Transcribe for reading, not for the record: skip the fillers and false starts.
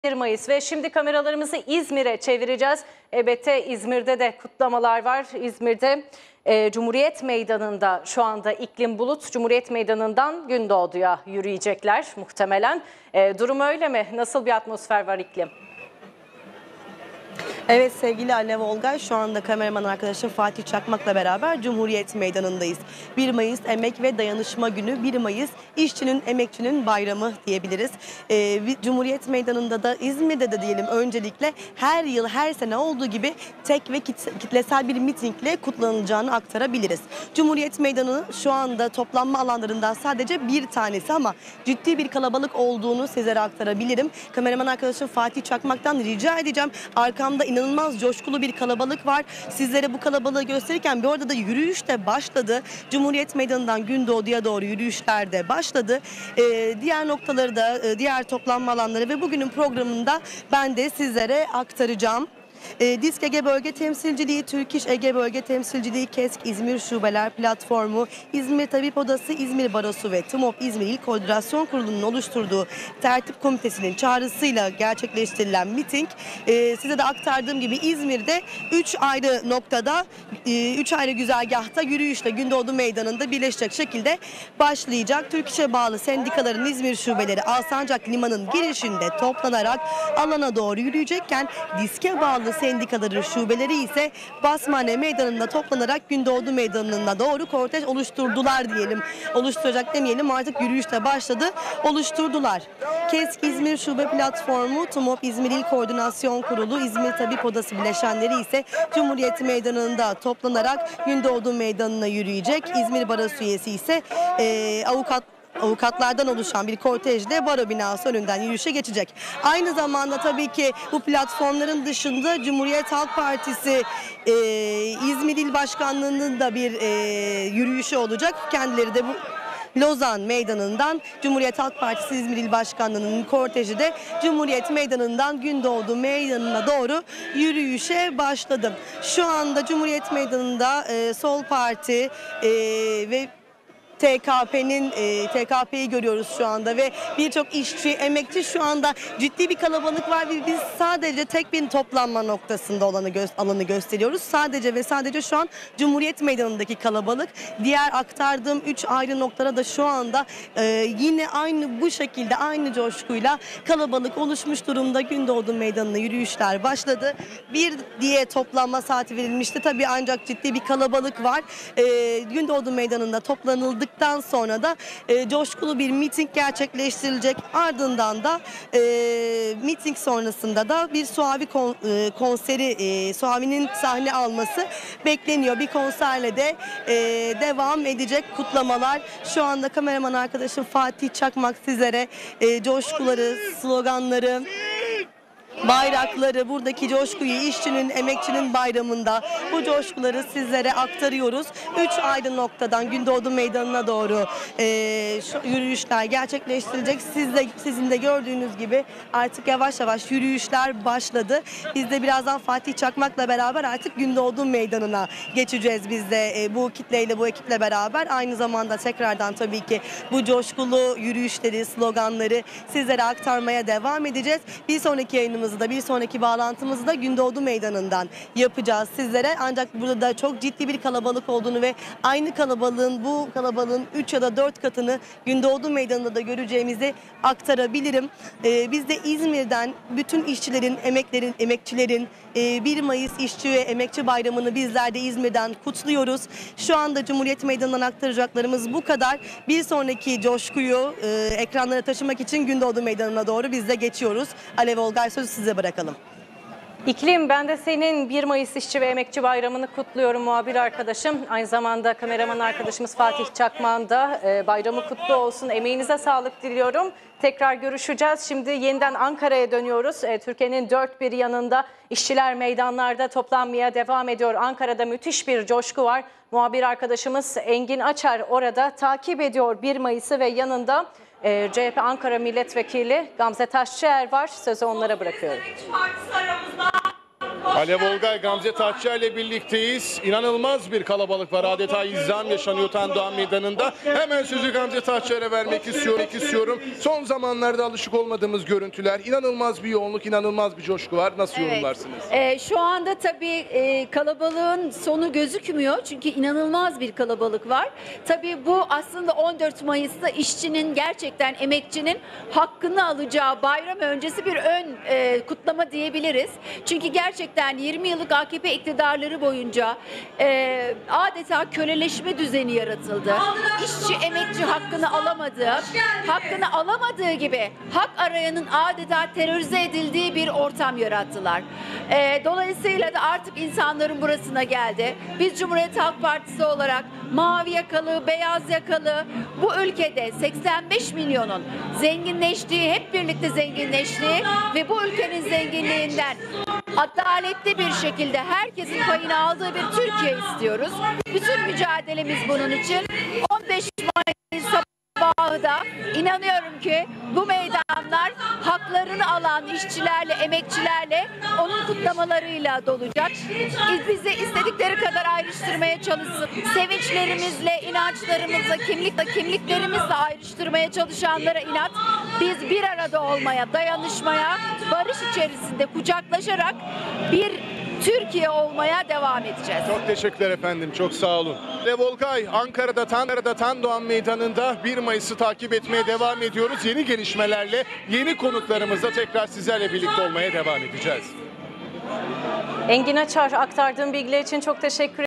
1 Mayıs ve şimdi kameralarımızı İzmir'e çevireceğiz. Elbette İzmir'de de kutlamalar var. İzmir'de Cumhuriyet Meydanı'nda şu anda iklim bulut. Cumhuriyet Meydanı'ndan Gündoğdu'ya yürüyecekler muhtemelen. Durum öyle mi? Nasıl bir atmosfer var iklim? Evet sevgili Alev Olgay, şu anda kameraman arkadaşım Fatih Çakmak'la beraber Cumhuriyet Meydanı'ndayız. 1 Mayıs Emek ve Dayanışma Günü, 1 Mayıs işçinin, emekçinin bayramı diyebiliriz. Cumhuriyet Meydanı'nda da İzmir'de de diyelim öncelikle her yıl her sene olduğu gibi tek ve kitlesel bir mitingle kutlanılacağını aktarabiliriz. Cumhuriyet Meydanı şu anda toplanma alanlarından sadece bir tanesi ama ciddi bir kalabalık olduğunu sizlere aktarabilirim. Kameraman arkadaşım Fatih Çakmak'tan rica edeceğim. Arkamda inanılmaz coşkulu bir kalabalık var. Sizlere bu kalabalığı gösterirken bir orada da yürüyüş de başladı. Cumhuriyet Meydanı'ndan Gündoğdu'ya doğru yürüyüşler de başladı. Diğer noktaları da, diğer toplanma alanları ve bugünün programında ben de sizlere aktaracağım. DİSK Ege Bölge Temsilciliği, Türk İş Ege Bölge Temsilciliği, KESK İzmir Şubeler Platformu, İzmir Tabip Odası, İzmir Barosu ve TMOP İzmir İl Koordinasyon Kurulu'nun oluşturduğu tertip komitesinin çağrısıyla gerçekleştirilen miting, size de aktardığım gibi İzmir'de 3 ayrı noktada, 3 ayrı güzergahta yürüyüşle Gündoğdu Meydanı'nda birleşecek şekilde başlayacak. Türk İş'e bağlı sendikaların İzmir şubeleri Alsancak Limanı'nın girişinde toplanarak alana doğru yürüyecekken DİSK'e bağlı sendikaların şubeleri ise Basmane Meydanı'nda toplanarak Gündoğdu Meydanı'na doğru kortej oluşturdular diyelim. Oluşturacak demeyelim, artık yürüyüş de başladı. Oluşturdular. KESK İzmir Şube Platformu, TMOP İzmir İl Koordinasyon Kurulu, İzmir Tabip Odası bileşenleri ise Cumhuriyet Meydanı'nda toplanarak Gündoğdu Meydanı'na yürüyecek. İzmir Barosu üyesi ise avukatlardan oluşan bir kortejle baro binası önünden yürüyüşe geçecek. Aynı zamanda tabii ki bu platformların dışında Cumhuriyet Halk Partisi İzmir İl Başkanlığı'nın da bir yürüyüşü olacak. Kendileri de bu Lozan Meydanı'ndan Cumhuriyet Halk Partisi İzmir İl Başkanlığı'nın korteji de Cumhuriyet Meydanı'ndan Gündoğdu Meydanı'na doğru yürüyüşe başladı. Şu anda Cumhuriyet Meydanı'nda Sol Parti ve TKP'yi görüyoruz şu anda ve birçok işçi, emekçi, şu anda ciddi bir kalabalık var ve biz sadece tek bir toplanma noktasında alanı gösteriyoruz. Sadece ve sadece şu an Cumhuriyet Meydanı'ndaki kalabalık. Diğer aktardığım 3 ayrı noktada da şu anda yine aynı bu şekilde, aynı coşkuyla kalabalık oluşmuş durumda. Gündoğdu Meydanı'na yürüyüşler başladı. Bir diye toplanma saati verilmişti tabii, ancak ciddi bir kalabalık var. Gündoğdu Meydanı'nda toplanıldık. Sonra da coşkulu bir miting gerçekleştirilecek. Ardından da miting sonrasında da bir Suavi konseri, Suavi'nin sahne alması bekleniyor. Bir konserle de devam edecek kutlamalar. Şu anda kameraman arkadaşım Fatih Çakmak sizlere coşkuları, sloganları, bayrakları, buradaki coşkuyu, işçinin, emekçinin bayramında bu coşkuları sizlere aktarıyoruz. 3 ayrı noktadan Gündoğdu Meydanı'na doğru yürüyüşler gerçekleştirilecek. Sizin de gördüğünüz gibi artık yavaş yavaş yürüyüşler başladı. Biz de birazdan Fatih Çakmak'la beraber artık Gündoğdu Meydanı'na geçeceğiz biz de bu kitleyle, bu ekiple beraber. Aynı zamanda tekrardan tabii ki bu coşkulu yürüyüşleri, sloganları sizlere aktarmaya devam edeceğiz. Bir sonraki yayınımızı da, bir sonraki bağlantımızı da Gündoğdu Meydanı'ndan yapacağız sizlere. Ancak burada da çok ciddi bir kalabalık olduğunu ve aynı bu kalabalığın 3 ya da 4 katını Gündoğdu Meydanı'nda da göreceğimizi aktarabilirim. Biz de İzmir'den bütün işçilerin, emekçilerin 1 Mayıs İşçi ve Emekçi Bayramı'nı bizler de İzmir'den kutluyoruz. Şu anda Cumhuriyet Meydanı'ndan aktaracaklarımız bu kadar. Bir sonraki coşkuyu ekranlara taşımak için Gündoğdu Meydanı'na doğru biz de geçiyoruz. Alev Olgay, sözü size bırakalım. İklim, ben de senin 1 Mayıs İşçi ve Emekçi Bayramı'nı kutluyorum muhabir arkadaşım. Aynı zamanda kameraman arkadaşımız Fatih Çakmak'ın da bayramı kutlu olsun. Emeğinize sağlık diliyorum. Tekrar görüşeceğiz. Şimdi yeniden Ankara'ya dönüyoruz. Türkiye'nin dört bir yanında işçiler meydanlarda toplanmaya devam ediyor. Ankara'da müthiş bir coşku var. Muhabir arkadaşımız Engin Açar orada takip ediyor 1 Mayıs'ı ve yanında CHP Ankara Milletvekili Gamze Taşçıer var. Sözü onlara bırakıyorum. Alev Olgay, Gamze Taşçı ile birlikteyiz. İnanılmaz bir kalabalık var. Adeta izdiham yaşanıyor Tan Doğan Meydanı'nda. Hemen sözü Gamze Taşçı'ya vermek istiyorum. Son zamanlarda alışık olmadığımız görüntüler. İnanılmaz bir yoğunluk, inanılmaz bir coşku var. Nasıl yorumlarsınız? Şu anda tabii kalabalığın sonu gözükmüyor. Çünkü inanılmaz bir kalabalık var. Tabii bu aslında 14 Mayıs'ta işçinin, gerçekten emekçinin hakkını alacağı bayram öncesi bir ön kutlama diyebiliriz. Çünkü gerçekten 20 yıllık AKP iktidarları boyunca adeta köleleşme düzeni yaratıldı. İşçi, emekçi hakkını alamadığı gibi hak arayanın adeta terörize edildiği bir ortam yarattılar. Dolayısıyla da artık insanların burasına geldi. Biz Cumhuriyet Halk Partisi olarak mavi yakalı, beyaz yakalı, bu ülkede 85 milyonun zenginleştiği, hep birlikte zenginleştiği ve bu ülkenin zenginliğinden adaletli bir şekilde herkesin payını aldığı bir Türkiye istiyoruz. Bütün mücadelemiz bunun için. 15 Mayıs sabahı da inanıyorum ki bu meydanlar haklarını alan işçilerle, emekçilerle, onun kutlamalarıyla dolacak. Bizi istedikleri kadar ayrıştırmaya çalışsın. Sevinçlerimizle, inançlarımızla, kimliklerimizle ayrıştırmaya çalışanlara inat. Biz bir arada olmaya, dayanışmaya, barış içerisinde kucaklaşarak bir Türkiye olmaya devam edeceğiz. Çok teşekkürler efendim. Çok sağ olun. Alev Olgay, Ankara'da Tan Doğan Meydanı'nda 1 Mayıs'ı takip etmeye devam ediyoruz. Yeni gelişmelerle, yeni konuklarımızla tekrar sizlerle birlikte olmaya devam edeceğiz. Engin Açar, aktardığım bilgiler için çok teşekkür ederim.